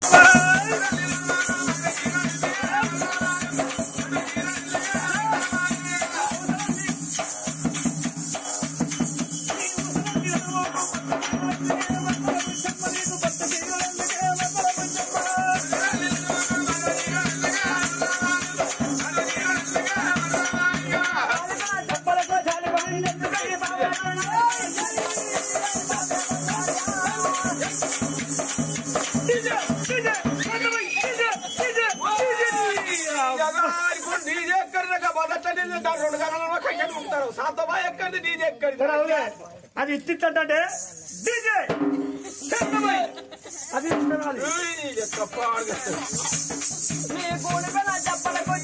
అది ఇచ్చిట్లంటే డీజే అది చెప్పలకు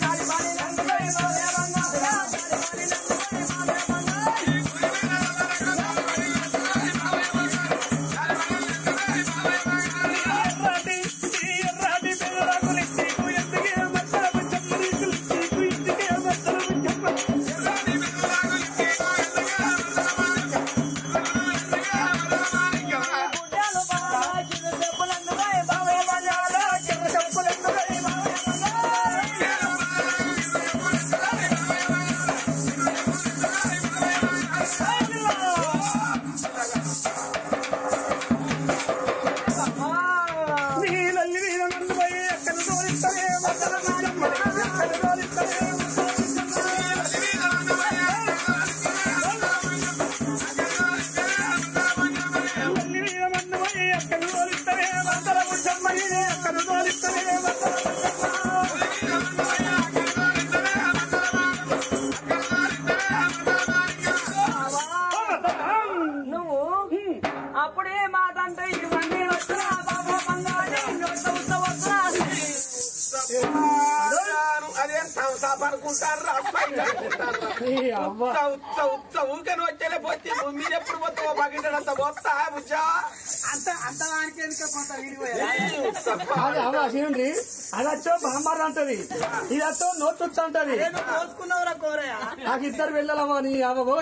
ఊకని వచ్చేలే పోతే మీరెప్పుడు పోతావో పగిటంత పోతా బుజ్జా అదొచ్చో బాంబార్ అంటది ఇదొచ్చో నోట్స్ అంటది నాకు ఇద్దరు వెళ్ళాలమ్మా నీ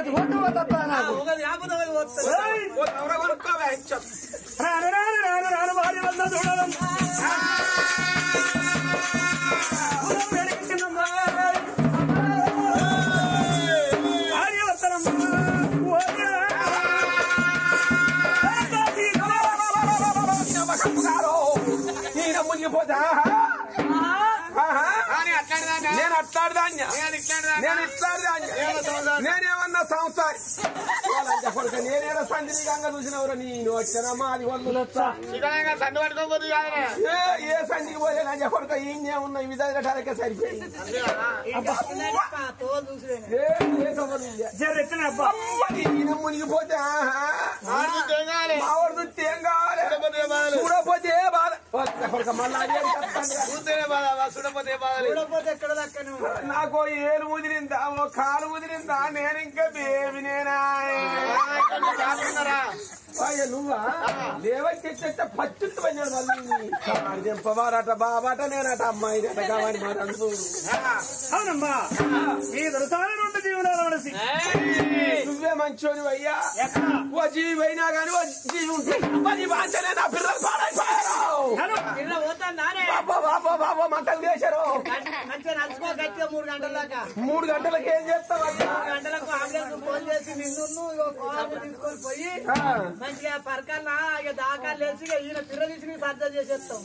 భార్య వల్ల చూడాలమ్మా నేను అట్లాడదాన్య నేనేమన్నా సంసారి నేనేదో సంధిగా చూసినవరు నేను వచ్చానమ్మా అది సంధి పట్టుకోబోదు ఏ సంధికి పోలే నా చెప్పడుక ఈయనే ఉన్న ఈ విధాలకే సరిపోయింది మునిగిపోతే మావాడు చూస్తే ఏం కావాలి చూడపోతే ఏ బాధ నాకు ఏలు ముదిరిందా ఓ కాలు ముదిరిందా నేను ఇంకా బేబీ నేనా నువ్వా లేవచ్చి పచ్చుట్టు పన్నాడు మళ్ళీ చెంపవారట బాబాట నేనట అమ్మాయి కావాలి మాట అనుకో అవునమ్మా ఈ దొరసాల రెండు జీవనాలు నడిసి నువ్వే మంచోని అయ్యా ఓ జీవి అయినా కానీ ఓ జీవి ఉంటుంది బాంచనే నా పిల్లలు పాడైపోయారు బాబా మంటలు చేశారు 3 గంటల దాకా 3 గంటలకు ఏం చేస్తావు 3 గంటలకు అంబులెన్స్ ఫోన్ చేసి నిన్ను తీసుకొని పోయి మంచిగా పరకాలనా ఇక దాకాలు వేసి ఈయన పిల్ల తీసి సర్జరీ చేసేస్తాం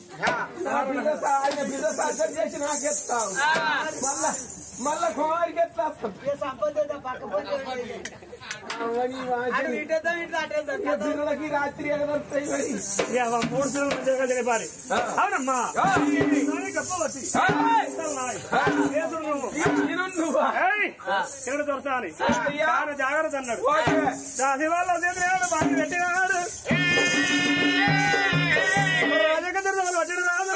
సర్జరీ చేసి నాకెత్తావు మళ్ళా కుమారికి ఎట్లా సంపద పక్కపోతే పిల్లలకి రాత్రి ఎగదొస్తాయి 3 సినిమాలు పారి అవునమ్మా గొప్పవచ్చి ఎక్కడ దొరసాని జాగ్రత్త అన్నాడు దాని వాళ్ళ బాగా పెట్టినాడు రాజకీయ వచ్చాడు రాదు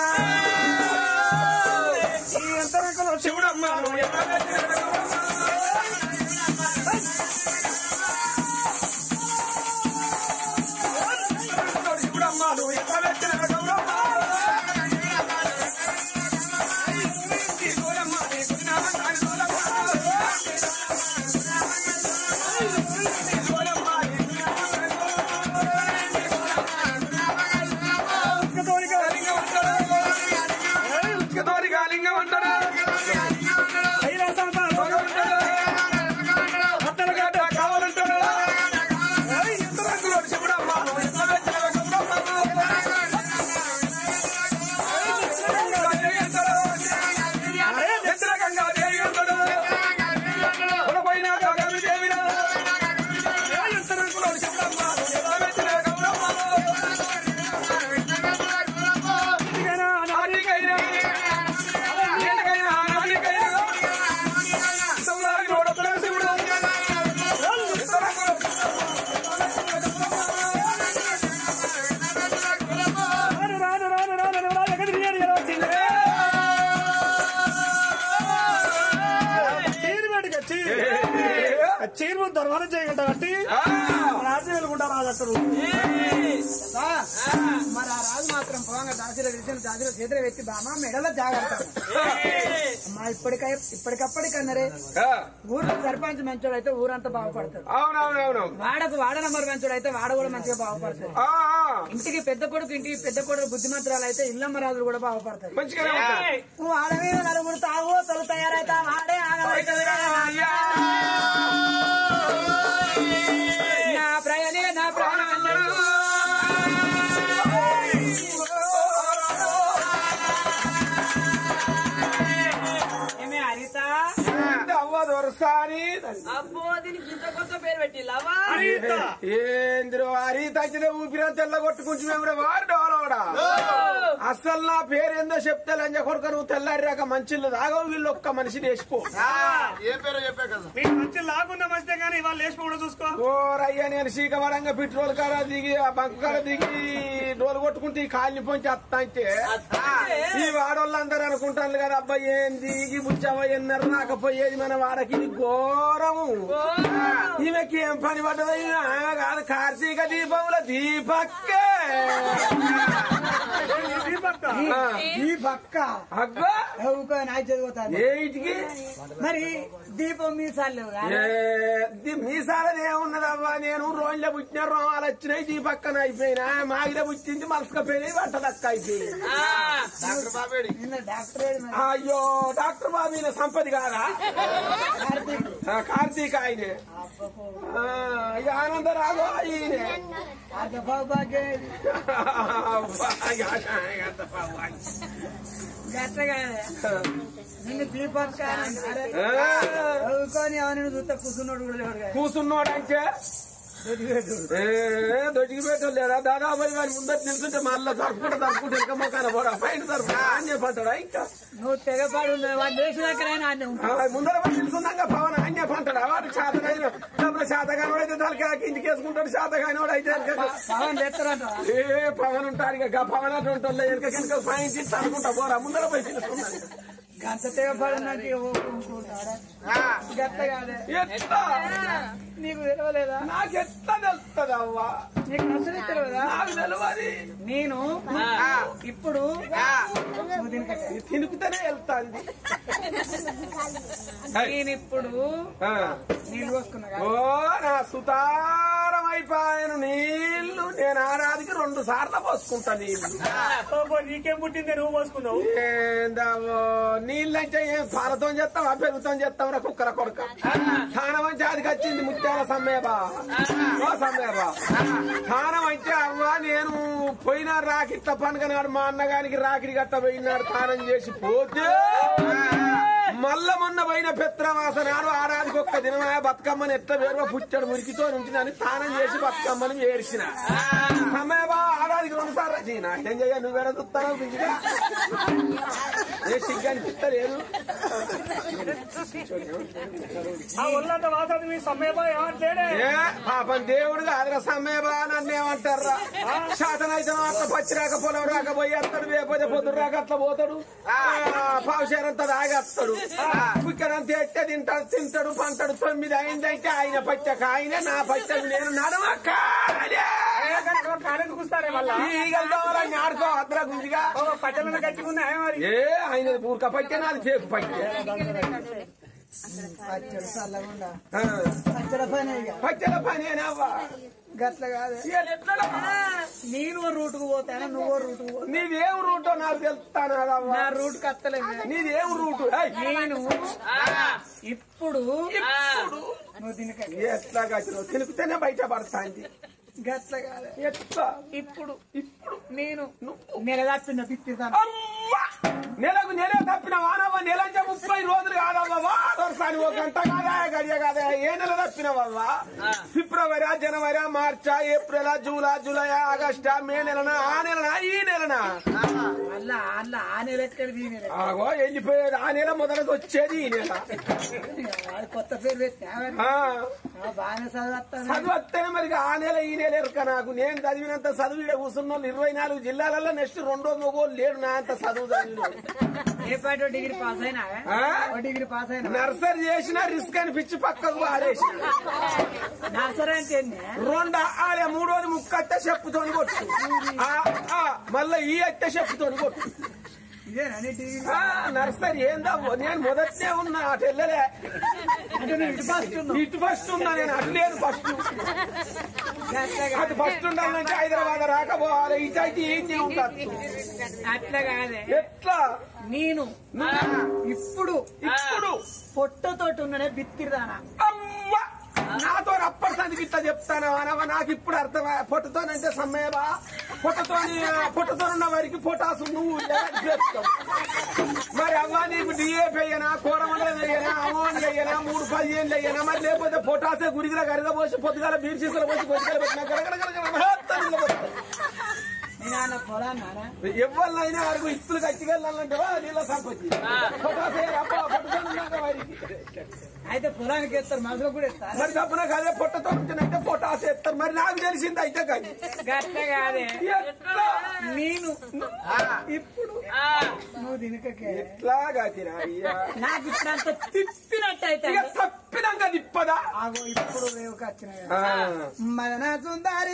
ఎంత రకంలో శివుడమ్మా చీరు దర్వారం చేయగలట కట్టి రాజు వెళ్ళుకుంటా రాజు మరి ఆ రాజు మాత్రం పోగా దాసిలో చేతులు వెత్తి బామా మెడలో జాగ్రత్త అమ్మా ఇప్పటికప్పటికన్నరే ఊర్లో సర్పంచ్ మంచోడు అయితే ఊరంతా బాగుపడతాడు. అవునవునవును. వాడ నంబర్ మంచోడు అయితే వాడ కూడా మంచిగా బాగుపడతాడు. ఇంటికి పెద్ద కొడుకు బుద్ధిమంతురాలు అయితే ఇల్లమ్మ రాజులు కూడా బాగుపడతాడు. వాడ మీద నలుగురు తాగు తొలి తయారైతా వాడే ఆగలవుతుంది. నా ప్రయాణే నా ప్రాణం అబ్బో దీనికి ఇంత కొత్త పేరు పెట్టి ఏంద్రో హరిత ఊపిరి తెల్ల కొట్టుకుంటు వాడు డోలవడా అసలు నా పేరు ఏందో చెప్తే లంజ కొడుక నువ్వు తెల్లారిరాక మంచిళ్ళు తాగవు వీళ్ళు ఒక్క మనిషిని వేసిపో. ఏ పేరు చెప్పే కదా మంచి లాగున్న మంచిదే కానీ వాళ్ళు వేసిపోవడం చూసుకో. ఓరయ్యా నేను సీకమరంగా పెట్రోల్ కాడ దిగి ఆ బంకు కాడ దిగి డోలు కొట్టుకుంటే ఈ కాలిని పొంచి అత్తా అంటే ఈ వాడోళ్ళందరూ అనుకుంటాను కదా అబ్బాయి ఏం దిగి బుచ్చవ ఎన్నర రాకపోయేది మన వాడకి ఇది ఘోరము. ఈమెకి ఏం పని పడ్డది కాదు కార్తీక దీపముల దీపక్కే దీపక్క ఏటికి మరి దీపం మీసాలు మీసాలది ఏమున్నదవ్వా నేను రోజులో పుట్టిన రోమాలు వచ్చినాయి దీపక్కన అయిపోయినా మాగిలో పుట్టింది మలసకపోయినాయి వంటదక్క అయిపోయింది. అయ్యో డాక్టర్ బాబు ఈయన సంపది కాదా కార్తీక ఆయనే ఇక ఆనందరాగో ఈయనే నిన్ను దీపక్క చూస్తే కూర్చున్నాడు కూడా కూర్చున్నాడు అంటే దొడ్డికి పెట్టలేదా దాదాపు కానీ ముందర నిల్చుంటే మళ్ళీ జరుపుకుంటే ఇంకా మొక్కన పోడా బయట జరుపుకుంటా అని చెప్పంటాడా ఇంకా నువ్వు తెగపాడు ముందర నిల్చున్నాక పవన్ అన్య పంటాడా వాడు శాతకాయన డబ్బులు శాతకాని వాడు అయితే తలకి ఇంటికి వేసుకుంటాడు శాతకాని వాడు అయితే పవన్ తెస్తారంట ఏ పవన్ ఉంటాడు ఇక పవన్ అటు ఉంటుంది వెనక కనుక పైన అనుకుంటా పోరా ముందర పోయి తెలుసుకున్నాను గంట తెగపడినట్టు గట్ట కాదే నీకు తెలవలేదా నాకు ఎట్లా తెలుస్తుంది అవ్వా నీకు అసలు తెలియదా నాకు తెలియదు నేను ఇప్పుడు తినుకుతూనే వెళ్తాంది నేను ఇప్పుడు నీళ్ళు పోసుకున్నా ఓ నా సుతారం అయిపోయాను నీళ్లు నేను ఆరాదికి 2 సార్లు పోసుకుంటా నీళ్లు నీకేం పుట్టింది నువ్వు పోసుకున్నావు ఏందావో నీళ్ళంటే ఏం పాలతో చేస్తావా పెరుగుతో చేస్తావరా కుక్కర కొడుక స్థానం అంటే అది వచ్చింది ముత్యాల సమ్మేబా ఓ సమ్మేబా స్థానం అంటే అవ్వా నేను పోయిన రాకిట్ల పండుగ నాడు మా అన్నగానికి రాకిడి గట్ట పోయినాడు స్నానం చేసి పోతే మళ్ళా మొన్న పోయిన పెత్రమాస నాడు ఆరాదికి ఒక్క దినమా బతుకమ్మని ఎట్లా వేరుగా పుట్టాడు మురికితో నుంచి అని స్నానం చేసి బతుకమ్మని ఏడ్చిన సమయబా ఆరాదికి 2 సార్లు చీనా ఏం చెయ్య నువ్వు వేరే చూస్తావు బింజిగా ఏ సిగ్గు అనిపిస్తలేదు పాపం దేవుడు కాదురా సమయబా నన్ను ఏమంటారా శాతనైతే అట్లా పచ్చిరాక పొలం రాకపోయి వస్తాడు లేకపోతే పొద్దు రాక అట్లా పోతాడు పావుషేరంతా తాగేస్తాడు కుక్కరంతా ఎట్టే తింటాడు పంటాడు 9 అయిందంటే ఆయన పచ్చక ఆయన నా పచ్చకు నేను నడవక్క ఆడుకో అద్దరా గుంజిగా పచ్చలను కట్టుకున్నాయి మరి ఏ ఆయన ఊరిక పచ్చే నాది చేకు పచ్చే పచ్చల పనేనావా గట్ల కాదు నేను రూటుకు పోతాను నువ్వు రూటుకు పో నీదేం రూటో నాకు తెలుస్తాను నా రూట్ కత్తలేదు నీదేం రూటు నేను ఇప్పుడు నువ్వు తినక ఎట్లా గచ్చినావు తినుకుతేనే బయట పడతాంది గట్ల కాదు ఎట్లా ఇప్పుడు నేను నెల తప్పిన పిచ్చిదాను నెలకు నెలే తప్పిన వానవ్వ నెలంటే 30 రోజులు కాదవ్వా దొరసాని 1 గంట కాదా గడియ కాదా ఏ నెల తప్పినవవ్వా ఫిబ్రవరి జనవరి మార్చా ఏప్రిల్ జూలై ఆగస్టా మే నెలనా ఆ నెలనా ఈ నెలనా అలా ఆ నెల ఎక్కడిది ఈ నెల ఆగో వెళ్ళిపోయేది ఆ నెల మొదలకి వచ్చేది ఈ నెల కొత్త పేరు పెట్టా చదువు వస్తేనే మరి ఆ నెల ఈ నెల ఎరక నాకు నేను చదివినంత చదువు ఇక్కడ కూర్చున్న 24 జిల్లాలలో నెక్స్ట్ 2 మొగోళ్ళు లేడు నా అంత చదువు చదివిన డిగ్రీ పాస్ అయినా డిగ్రీ పాస్ అయినా నర్సరీ చేసినా రిస్క్ అనిపించి పక్కకు ఆరేసిన నర్సరీ అంటే 2 ఆడే 3 ముక్కత్తే చెప్పుతోని కొట్టు మళ్ళా ఈ అత్తే చెప్పుతోని కొట్టు నర్సరీ ఏందా నేను మొదటే ఉన్నా అటు వెళ్ళలే ఇటు ఫస్ట్ ఉన్నా నేను అట్లేదు ఫస్ట్ అటు ఫస్ట్ ఉండాలంటే హైదరాబాద్ రాకపోవాలి ఇటు అయితే ఏం చేయవచ్చు అట్లా కాదే ఎట్లా నేను ఇప్పుడు పొట్టతోటి ఉన్ననే బిత్తిరిదానా అమ్మా నాతో అప్పటి సందికి ఇట్లా చెప్తాను అనవా నాకు ఇప్పుడు అర్థం పొట్టతోనంటే సమ్మేవా పొట్టతో ఉన్న వారికి పొటాసు నువ్వు చెప్తావు మరి అవ్వా నీకు డిఏపీ అయ్యనా కూరమండలం అయ్యనా అమౌంట్ అయ్యనా 3-10 అయ్యనా మరి లేకపోతే పొటాసే గురిగిలా గరగబోసి పొద్దుగాల బీర్ సీసాలు పోసి పొద్దుగాల పెట్టినా ఎవరినైనా అడుగు ఇత్తులు కచ్చిగలంటే నీళ్ళ సంపత్తి పొటాసే వారికి అయితే పొలానికి ఎత్తారు మనసులో కూడా ఎత్తారు మరి తప్పున కాదే పొట్టతో ఉంటేనంటే పొటాసు ఎత్తారు మరి నాకు తెలిసింది అయితే కానీ గట్ల కాదే నేను ఇప్పుడు నువ్వు దినకే ఎట్లాగా తిరా నాకు ఇప్పుడంత తిప్పినట్టయితే తప్పినంగా తిప్పదా ఆగో ఇప్పుడు రేవుకి వచ్చిన మదన సుందరి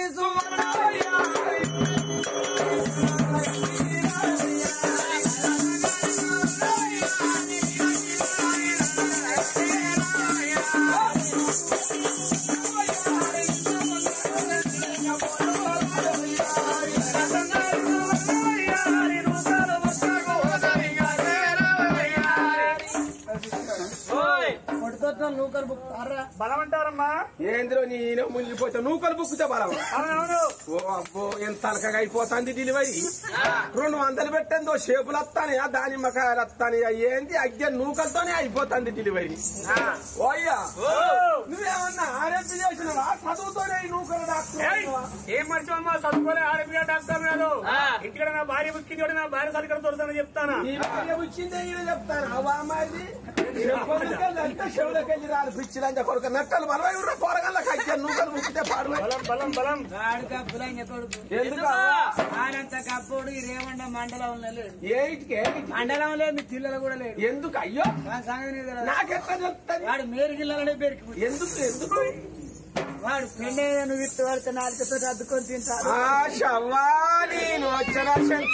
నూకలు బుక్ బలం అంటారమ్మా ఏంద్రో నేను మునిగిపోతా నూకలు బుక్కితే బలం ఓ అబ్బో ఎంత తలకగా అయిపోతుంది డెలివరీ 200 పెట్టందో షేపులు వస్తానే దానిమ్మకాయలు వస్తానే ఏంది అగ్గ నూకలతోనే అయిపోతుంది డెలివరీ ఓయ్యా నువ్వేమన్నా ఆరోగ్యం చేసినవా చదువుతోనే నూకలు డాక్టర్ ఏం మనిషి అమ్మా చదువుకోలే ఆరోగ్య డాక్టర్ కాదు ఇంటికి నా భార్య బుక్కింది నా భార్య సరిగ్గా దొరుకుతానని చెప్తానా ఈ భార్య బుక్కిందే చెప్తాను అవా అమ్మాయి చెవులకెళ్ళి రాదు పిచ్చిలంజ కొడుకు నక్కలు బలమై ఉన్న పోరగల్ల కట్టే నూకలు ముక్కితే పాడు బలం బలం బలం ఎందుకు ఆయనంత కప్పుడు ఈ రేవండ మండలంలో లేడు ఏటికే మండలం లేదు మీ పిల్లలు కూడా లేడు ఎందుకు అయ్యో సంగతి నాకెట్లా చెప్తాను వాడు మేరు గిల్లలనే పెరికి ఎందుకు ఎందుకు వాడు పెళ్ళే నువ్వు ఇట్టు వాడితే నాలుగుతో అద్దుకొని తింటాడు నేను వచ్చిన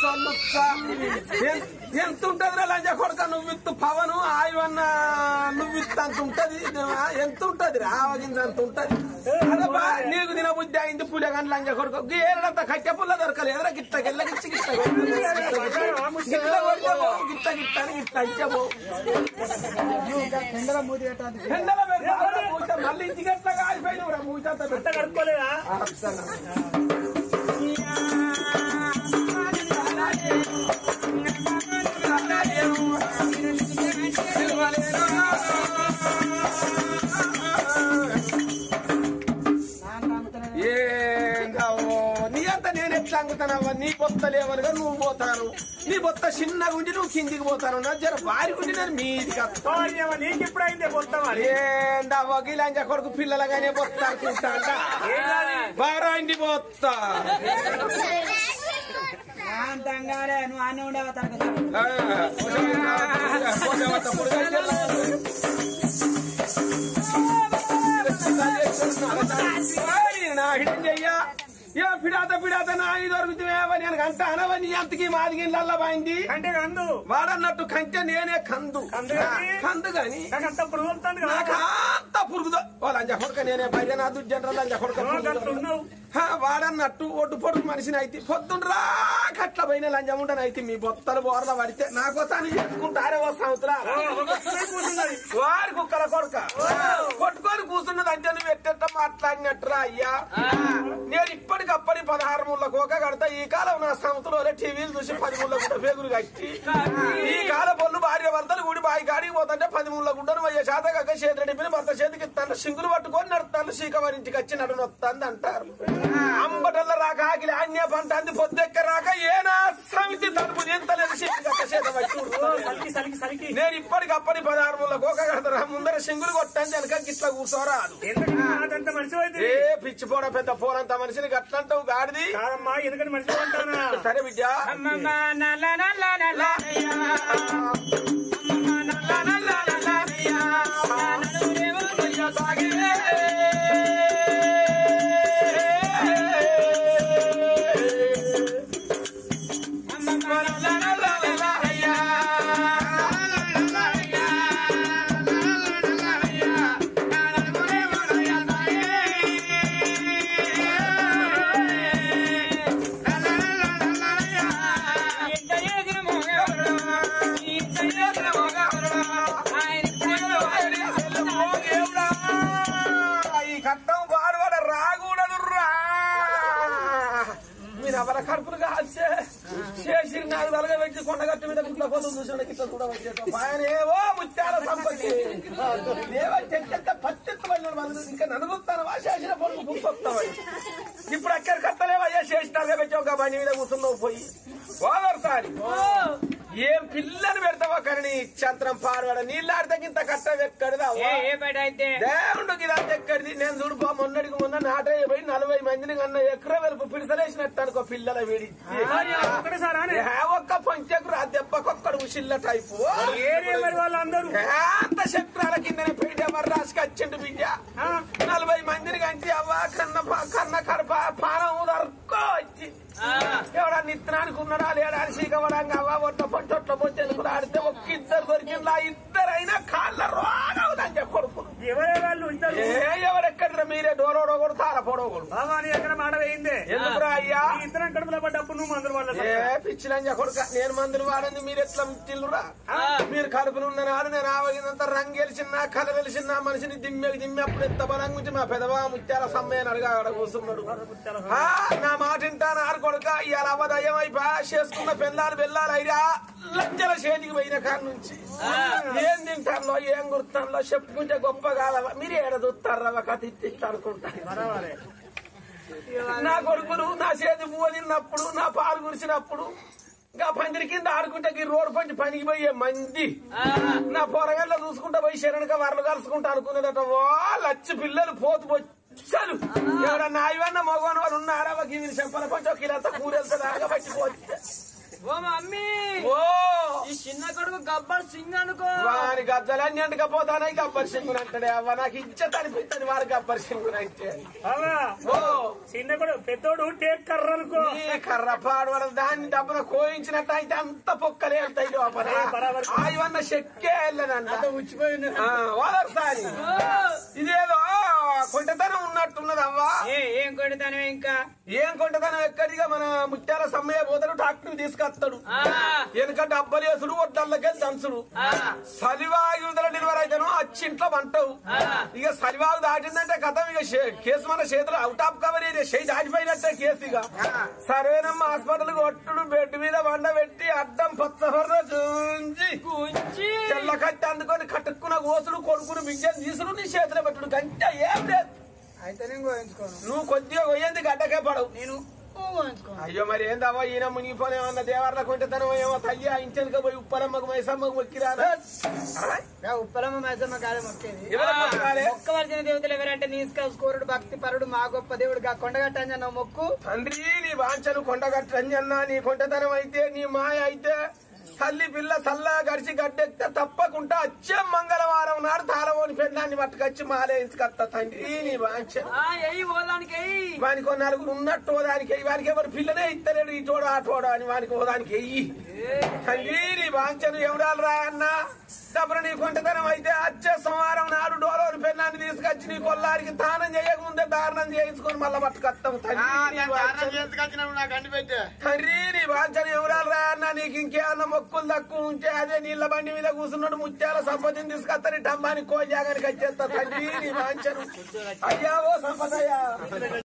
ఎంత ఉంటది లంజ కొడుక నువ్వు విత్తు పవను ఆయవన్న నువ్వు విత్తు అంత ఉంటది ఎంత ఉంటది రావగింది అంత ఉంటది నీకు తిన బుద్ధి అయింది పులి కానీ లంజ కొడుక ఏడంతా కట్టె పుల్ల దొరకలేదు గిట్ట గిల్ల గిచ్చి గిట్ట గిట్ట అని గిట్ట ఇచ్చబో ఎండల మూతి పెట్టాలి మళ్ళీ ఇంటికి ఎట్లా కాలిపోయినవురా మూతంతా అంత కడుక్కోలేదా నీ అంతా నేను ఎట్లా అంగుతానవ్వ నీ బొత్త లేవనుగా నువ్వు పోతాను నీ బొత్త చిన్నగా ఉండి నువ్వు కిందికి పోతాను నా జర వారి ఉండి నేను మీదికి నీకు ఎప్పుడైందే బొత్త ఏందవ్వ గిలంజ కొడుకు పిల్లలగానే బొత్త అనుకుంటా బారాండి బొత్త అంతంగానే నువ్వు అన్న ఉండేవా చెయ్యా ఏ పిడాత నా ఇది దొరుకుతావా నేను కంట అనవ నీ అంతకి మాదిగి పోయింది అంటే కందు వాడన్నట్టు కంటే నేనే కందు గాని అంత పురుగు నాకంత పురుగుదో లంజ కొడుక నేనే బయట నా దుడ్జనరా లంజ కొడుక వాడన్నట్టు ఒడ్డు పొడుగు మనిషిని అయితే పొద్దుండ్రా కట్ల పోయిన లంజం ఉండని అయితే మీ బొత్తలు బోర్ల పడితే నాకోసారి చేసుకుంటారే ఓ సంవత్సరాలు వారి కుక్కల కొడుక కొట్టుకొని కూర్చున్నది అంటే నువ్వు ఎట్ట మాట్లాడినట్టురా అయ్యా నేను ఇప్పటికప్పటి 16 ముళ్ళ కోక కడతా ఈ కాలం నా సంవత్సరంలో టీవీలు చూసి 10 ముళ్ళ గుడ్డ పేగులు కట్టి ఈ కాల పొల్లు భార్య భర్తలు గుడి బాయి కాడికి పోతుంటే 10 ముళ్ళ గుడ్డను అయ్యే శాత కాక చేతిని భర్త చేతికి ఇస్తాను సింగులు పట్టుకొని నడుతాను సీకవారింటికి వచ్చి నడును వస్తాను అంటారు అంబటల్ల రాక ఆకిలి అన్య పంట అంది పొద్దెక్క రాక ఏనా సమితి తలుపు ఎంతలేదు చేతి సలికి నేను ఇప్పటికప్పటి 16 మూల గోక కడతారా ముందర సింగులు కొట్టండి వెనక గిట్లా కూర్చోరాదు అదంత మనిషి అయితే ఏ పిచ్చి పోడ పెద్ద పోనంత మనిషిని గట్లంటావు గాడిది కాదమ్మా ఎందుకంటే మనిషి అంటానా సరే బిడ్డ కడుపులు కాల్చే చేసి నాకు తలగబెట్టి కొండగట్టు మీద గుట్ల కోసం చూసిన గిట్ల కూడా వచ్చేటో ఆయన ఏవో ముత్యాల సంపత్తి పచ్చెత్తు ఇంకా నడుగుతానవా చేసిన పనులు గుర్తొస్తామని ఇప్పుడు అక్కడ కత్తలేవయ్యా చేసి తలగబెట్టి ఒక బండి మీద కూర్చున్నావు పోయి ఓవర్సారి ఏం పిల్లని పెడతావా కానీ చంత్రం పారవాడ నీళ్ళాడితే ఇంత కట్ట ఎక్కడిదా దేవుడికి ఇదంతా ఎక్కడిది నేను చూడుకో మొన్నటికి మొన్న నాటయ్య పోయి 40 మందిని కన్నా ఎకర వెలుపు పిడిసలేసినట్టు అనుకో పిల్లల వేడి ఒక్క పంచెకరు ఆ దెబ్బకొక్కడు ఉసిల్ల టైపు వాళ్ళందరూ అంత శక్తుల కింద పెయిట మరి రాసుకు వచ్చిండు బిడ్డ 40 మందిని కంచి అవ్వ కన్న కడప పానం నరుక్కో వచ్చి ఎవడా నిత్తనానికి ఉన్నాడా లేడా సీకవడంగా అవ్వ ఒట్ల పొట్టొట్ల పొట్టెలు కూడా ఆడితే ఒక్క ఇద్దరు దొరికిందా ఇద్దరైనా కాళ్ళ రోగవుదని కొడుకులు ఎవరెక్కడ మీరే డోరోడో కూడా తారపోడోగడు ఎక్కడ మాట వేయిందే ఎందుకురా అయ్యా ఇద్దరం కడుపులో పడ్డప్పుడు నువ్వు మందులు వాడ పిచ్చిలంజా కొడుక నేను మందులు వాడింది మీరు ఎట్లా ఇచ్చిల్లురా మీరు కడుపులు ఉన్న నాడు నేను ఆవగినంత రంగు గెలిచినా కథ వెలిసిన మనిషిని దిమ్మి అప్పుడు ఎంత బలం గురించి మా పెదవా ముత్యాల సమ్మయ్యని అడిగా ఆడ కూర్చున్నాడు నా మాట వింటాను ఆరు కొడుక ఇవాళ అవదయం అయిపోయా చేసుకున్న పెళ్ళాలు బెల్లాలు అయిరా లంచల చేతికి పోయిన కాడ నుంచి ఏం తింటానులో ఏం గుర్తానులో చెప్పుకుంటే గొప్ప కాదవా మీరు ఏడ చూస్తారా కథ ఇట్లా అనుకుంటారు నా కొడుకులు నా చేతి పువ్వు తిన్నప్పుడు నా పాలు కురిసినప్పుడు ఇంకా పందిరి కింద ఆడుకుంటే ఈ రోడ్డు పంచి పనికి పోయే మంది నా పొరగల్లో చూసుకుంటా పోయి శరణక వరలు కలుసుకుంటా అనుకునేదట లచ్చి పిల్లలు పోతు వచ్చారు ఎవరన్నా ఇవన్న మగవాని వాళ్ళు ఉన్నారా వీరి చెంపల పంచి ఒక ఇలా కూరెళ్తుంది ఆగబట్టిపోతే ఓ మమ్మీ ఓ ఈ చిన్న కొడుకు గబ్బర్ సింగ్ అనుకో వారి గజ్జలన్నీ అంటకపోతానే గబ్బర్ సింగ్ అంటాడే అవ్వ నాకు ఇచ్చత అనిపిస్తుంది వారి గబ్బర్ సింగ్ అంటే ఓ చిన్న కొడుకు పెద్దోడు టేక్ కర్ర అనుకో ఈ కర్ర పాడవడ దాన్ని డబ్బున కోయించినట్టు అయితే అంత పొక్కలే వెళ్తాయి లోపల ఇవన్న చెక్కే వెళ్ళదంట ఉచ్చిపోయింది వాదర్సారి ఇదేదో కొంటతనం ఉన్నట్టున్నది అవ్వ ఏం కొంటతనం ఇంకా ఏం కొంటతనం ఎక్కడిగా మన ముత్యాల సమ్మయ్య పోతాడు డాక్టర్ తీసుకొస్తాడు వెనక డబ్బలు వేసుడు ఒడ్డల్లకెళ్ళి దంచుడు సలివాగు డెలివరీ అయితేనో వచ్చి ఇంట్లో వంటవు ఇక సలివాగు దాటిందంటే కథం ఇక కేసు మన చేతులు అవుట్ ఆఫ్ కవర్ చేయి దాటిపోయినట్టే కేసు ఇక సర్వేనమ్మ హాస్పిటల్ కొట్టుడు బెడ్ మీద వండ పెట్టి అడ్డం పచ్చహర్ర గుంచి చెల్ల కట్టి అందుకొని కట్టుకున్న కోసుడు కొడుకును బియ్యం తీసుడు నీ చేతిలో పెట్టుడు గంట ఏం లేదు అయితే నేను గోయించుకోను నువ్వు కొద్దిగా పోయేందుకు గడ్డకే పడవు నేను అయ్యో మరి ఏందవ్వా ఈయన మునిగిపోనేమన్నా దేవర్ల కొంటతనం ఏమో తల్లి ఆ ఇంచెనక పోయి ఉప్పలమ్మకు మైసమ్మకు మొక్కిరాదా ఉప్పలమ్మ మైసమ్మ కాలే మొక్కేది ఎవరు మొక్కవలసిన దేవతలు ఎవరంటే నీస్కూరుడు భక్తి పరుడు మా గొప్ప దేవుడు కొండగట్టంజన్న మొక్కు తండ్రి నీ వాంఛను కొండగట్టంజన్నా నీ కొంటతనం అయితే నీ మాయ అయితే తల్లి పిల్ల చల్లగా గడిచి గడ్డెక్తే తప్పకుండా వచ్చే మంగళవారం నాడు తాళవోని పెళ్ళాన్ని పట్టుకొచ్చి మాలేయించుకొస్తా తండ్రి నీ వాంఛ వానికి ఓ నలుగురు ఉన్నట్టు దానికి వానికి ఎవరు పిల్లనే ఇస్తలేడు ఇటోడు ఆటోడు అని వానికి ఓదానికి వెయ్యి తండ్రి నీ వాంఛను ఎవడాలు రా అన్నా డబ్బులు నీ కొంటతనం అయితే వచ్చే సోమవారం నాడు డోలోని పెళ్ళాన్ని తీసుకొచ్చి నీ కొల్లారికి దానం చేయకముందే దారుణం చేయించుకొని మళ్ళా పట్టుకొస్తాం తండ్రి నీ వాంఛను ఎవరాలు రా అన్నా నీకు ఇంకేమన్నా మొక్కులు తక్కువ ఉంటే అదే నీళ్ల బండి మీద కూర్చున్నాడు ముత్యాల సంపత్తిని తీసుకొస్తారు డబ్బానికి కోజాగానికి వచ్చేస్తా తండ్రి నీ వాంఛను అయ్యావో సంపదయ్యా